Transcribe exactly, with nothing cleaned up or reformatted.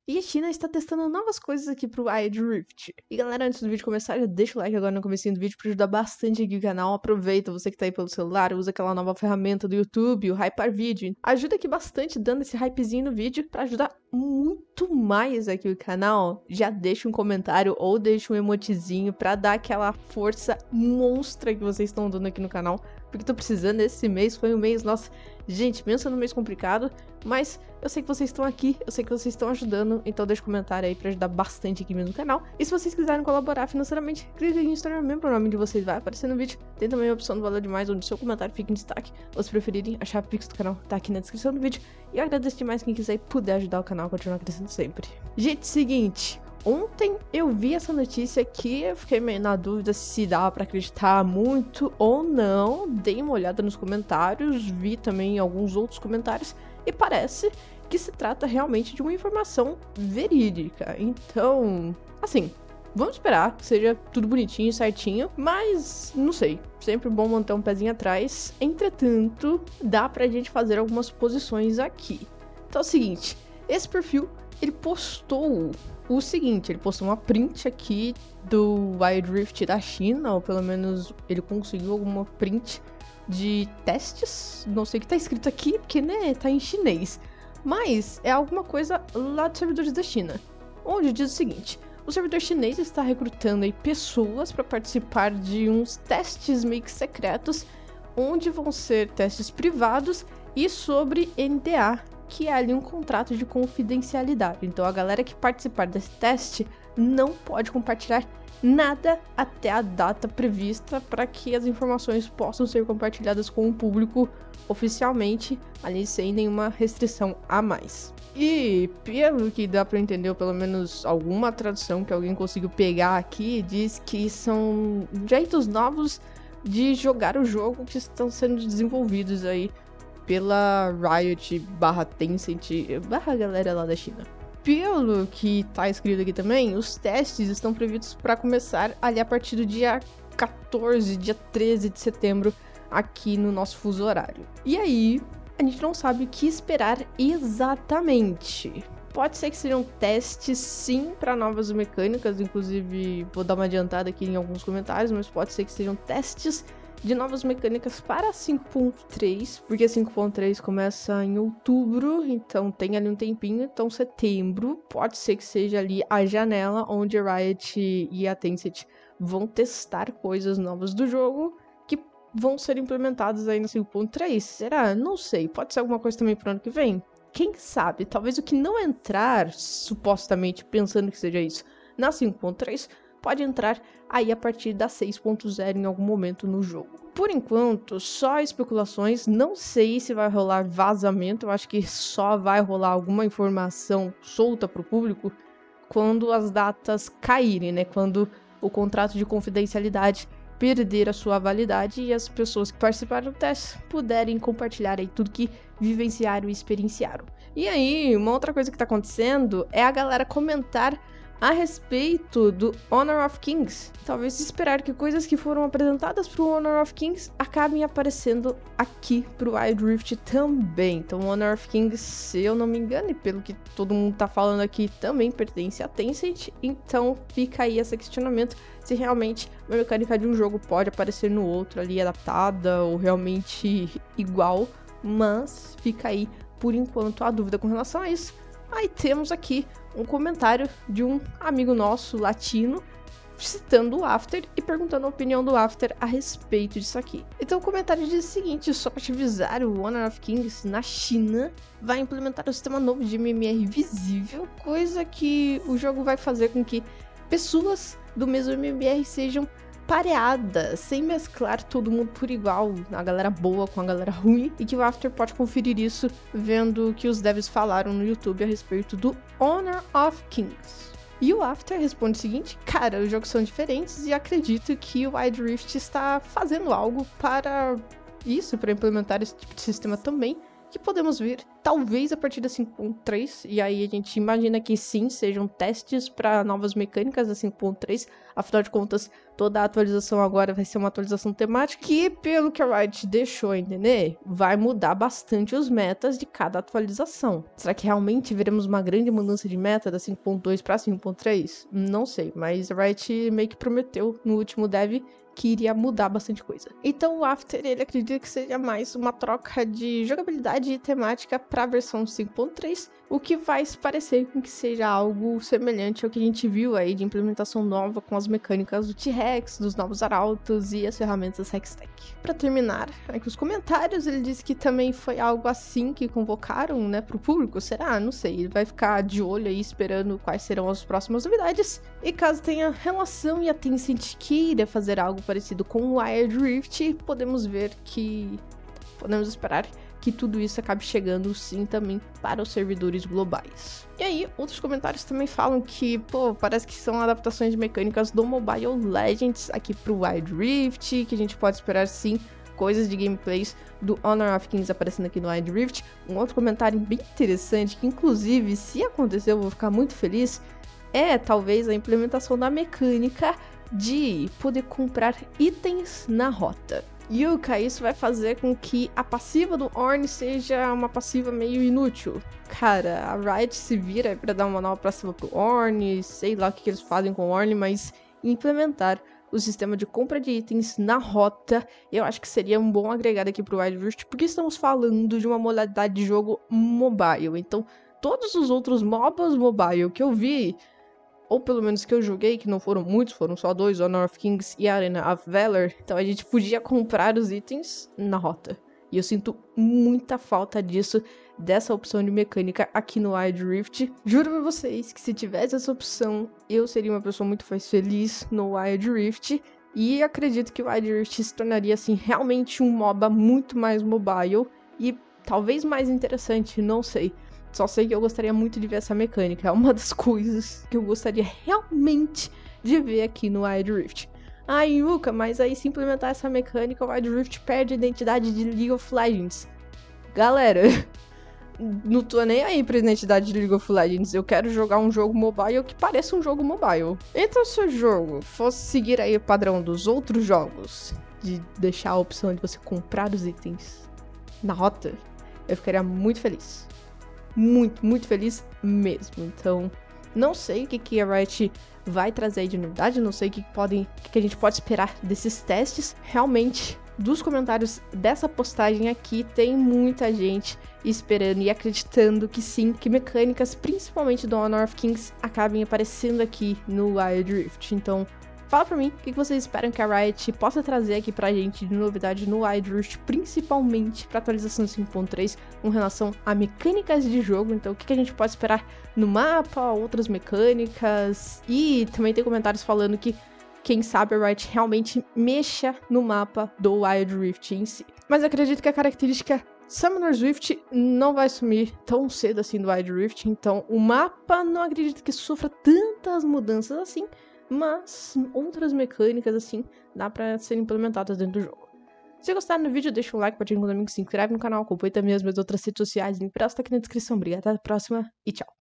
e a China está testando novas coisas aqui pro Wild Rift. E galera, antes do vídeo começar, já deixa o like agora no comecinho do vídeo pra ajudar bastante aqui o canal. Aproveita, você que tá aí pelo celular, usa aquela nova ferramenta do YouTube, o HyperVideo. Ajuda aqui bastante dando esse hypezinho no vídeo pra ajudar muito mais aqui o canal. Já deixa um comentário ou deixa um emotezinho pra dar aquela força monstra que vocês estão dando aqui no canal. Porque tô precisando, esse mês foi um mês, nossa, gente, pensa num mês complicado, mas eu sei que vocês estão aqui, eu sei que vocês estão ajudando, então deixa um comentário aí pra ajudar bastante aqui no canal. E se vocês quiserem colaborar financeiramente, clica aqui em se tornar membro, o nome de vocês vai aparecer no vídeo. Tem também a opção do Valor Demais, onde o seu comentário fica em destaque, ou se preferirem, a chave Pix do canal tá aqui na descrição do vídeo. E eu agradeço demais quem quiser e puder ajudar o canal a continuar crescendo sempre. Gente, seguinte... Ontem eu vi essa notícia aqui, eu fiquei meio na dúvida se dava pra acreditar muito ou não. Dei uma olhada nos comentários, vi também alguns outros comentários e parece que se trata realmente de uma informação verídica. Então, assim, vamos esperar que seja tudo bonitinho, certinho, mas não sei, sempre bom manter um pezinho atrás. Entretanto, dá pra gente fazer algumas suposições aqui. Então é o seguinte, esse perfil, ele postou o seguinte, ele postou uma print aqui do Wild Rift da China, ou pelo menos ele conseguiu alguma print de testes, não sei o que tá escrito aqui, porque né, tá em chinês, mas é alguma coisa lá dos servidores da China, onde diz o seguinte: o servidor chinês está recrutando aí pessoas para participar de uns testes meio que secretos, onde vão ser testes privados e sobre N D A, que é ali um contrato de confidencialidade. Então a galera que participar desse teste não pode compartilhar nada até a data prevista para que as informações possam ser compartilhadas com o público oficialmente, ali sem nenhuma restrição a mais. E pelo que dá para entender, ou pelo menos alguma tradução que alguém conseguiu pegar aqui, diz que são jeitos novos de jogar o jogo que estão sendo desenvolvidos aí pela Riot barra Tencent barra galera lá da China. Pelo que tá escrito aqui também, os testes estão previstos para começar ali a partir do dia quatorze, dia treze de setembro, aqui no nosso fuso horário. E aí, a gente não sabe o que esperar exatamente. Pode ser que sejam testes, sim, para novas mecânicas, inclusive vou dar uma adiantada aqui em alguns comentários, mas pode ser que sejam testes de novas mecânicas para cinco ponto três, porque cinco ponto três começa em outubro, então tem ali um tempinho, então setembro pode ser que seja ali a janela onde a Riot e a Tencent vão testar coisas novas do jogo que vão ser implementadas aí no cinco ponto três. Será? Não sei, pode ser alguma coisa também pro ano que vem? Quem sabe? Talvez o que não entrar, supostamente pensando que seja isso, na cinco ponto três, pode entrar aí a partir da seis ponto zero em algum momento no jogo. Por enquanto, só especulações, não sei se vai rolar vazamento, eu acho que só vai rolar alguma informação solta para o público quando as datas caírem, né? Quando o contrato de confidencialidade perder a sua validade e as pessoas que participaram do teste puderem compartilhar aí tudo que vivenciaram e experienciaram. E aí, uma outra coisa que tá acontecendo é a galera comentar a respeito do Honor of Kings. Talvez esperar que coisas que foram apresentadas para o Honor of Kings acabem aparecendo aqui para o Wild Rift também. Então o Honor of Kings, se eu não me engano, e pelo que todo mundo tá falando aqui, também pertence a Tencent. Então fica aí esse questionamento se realmente uma mecânica de um jogo pode aparecer no outro ali adaptada ou realmente igual. Mas fica aí, por enquanto, a dúvida com relação a isso. Aí temos aqui um comentário de um amigo nosso latino citando o After e perguntando a opinião do After a respeito disso aqui. Então o comentário diz o seguinte: só para te avisar, o Honor of Kings na China vai implementar um sistema novo de M M R visível, coisa que o jogo vai fazer com que pessoas do mesmo M M R sejam pareadas, sem mesclar todo mundo por igual, a galera boa com a galera ruim, e que o After pode conferir isso vendo o que os devs falaram no YouTube a respeito do Honor of Kings. E o After responde o seguinte: cara, os jogos são diferentes e acredito que o Wild Rift está fazendo algo para isso, para implementar esse tipo de sistema também, que podemos ver talvez a partir da cinco ponto três, e aí a gente imagina que sim, sejam testes para novas mecânicas da cinco ponto três, afinal de contas, toda a atualização agora vai ser uma atualização temática, que pelo que a Riot deixou entender, vai mudar bastante os metas de cada atualização. Será que realmente veremos uma grande mudança de meta da cinco ponto dois para cinco ponto três? Não sei, mas a Riot meio que prometeu no último dev que iria mudar bastante coisa. Então o After, ele acredita que seja mais uma troca de jogabilidade e temática para a versão cinco ponto três, o que faz parecer com que seja algo semelhante ao que a gente viu aí de implementação nova com as mecânicas do T-Rex, dos novos arautos e as ferramentas Hextech. Para terminar, aqui os comentários, ele disse que também foi algo assim que convocaram, né, pro público, será? Não sei, ele vai ficar de olho aí esperando quais serão as próximas novidades, e caso tenha relação e a Tencent queira fazer algo parecido com o Wild Rift, podemos ver que... podemos esperar que tudo isso acabe chegando sim também para os servidores globais. E aí, outros comentários também falam que, pô, parece que são adaptações de mecânicas do Mobile Legends aqui pro Wild Rift, que a gente pode esperar sim coisas de gameplays do Honor of Kings aparecendo aqui no Wild Rift. Um outro comentário bem interessante, que inclusive, se acontecer, eu vou ficar muito feliz, é talvez a implementação da mecânica de poder comprar itens na rota. Yuka, isso vai fazer com que a passiva do Ornn seja uma passiva meio inútil. Cara, a Riot se vira pra dar uma nova passiva pro Ornn, sei lá o que, que eles fazem com o Ornn, mas implementar o sistema de compra de itens na rota, eu acho que seria um bom agregado aqui pro Wild Rift, porque estamos falando de uma modalidade de jogo mobile. Então, todos os outros MOBAs mobile que eu vi, ou pelo menos que eu joguei, que não foram muitos, foram só dois, Honor of Kings e Arena of Valor, então a gente podia comprar os itens na rota. E eu sinto muita falta disso, dessa opção de mecânica aqui no Wild Rift. Juro pra vocês que se tivesse essa opção, eu seria uma pessoa muito mais feliz no Wild Rift. E acredito que o Wild Rift se tornaria, assim, realmente um MOBA muito mais mobile e talvez mais interessante, não sei. Só sei que eu gostaria muito de ver essa mecânica. É uma das coisas que eu gostaria realmente de ver aqui no Wild Rift. Ah, Yuka, mas aí se implementar essa mecânica, o Wild Rift perde a identidade de League of Legends. Galera, não tô nem aí pra identidade de League of Legends. Eu quero jogar um jogo mobile que pareça um jogo mobile. Então, se o jogo fosse seguir aí o padrão dos outros jogos, de deixar a opção de você comprar os itens na rota, eu ficaria muito feliz. Muito, muito feliz mesmo. Então, não sei o que, que a Riot vai trazer aí de novidade, não sei o que, que, podem, o que, que a gente pode esperar desses testes. Realmente, dos comentários dessa postagem aqui, tem muita gente esperando e acreditando que sim, que mecânicas, principalmente do Honor of Kings, acabem aparecendo aqui no Wild Rift. Então, fala pra mim o que vocês esperam que a Riot possa trazer aqui pra gente de novidade no Wild Rift, principalmente pra atualização cinco ponto três, com relação a mecânicas de jogo. Então, o que a gente pode esperar no mapa, outras mecânicas. E também tem comentários falando que, quem sabe, a Riot realmente mexa no mapa do Wild Rift em si. Mas acredito que a característica Summoner's Rift não vai sumir tão cedo assim do Wild Rift. Então, o mapa não acredito que sofra tantas mudanças assim, mas outras mecânicas, assim, dá pra serem implementadas dentro do jogo. Se gostaram do vídeo, deixa um like, compartilha com os amigos, se inscreve no canal, acompanhe também as minhas outras redes sociais, link pra elas tá aqui na descrição. Obrigada, até a próxima e tchau!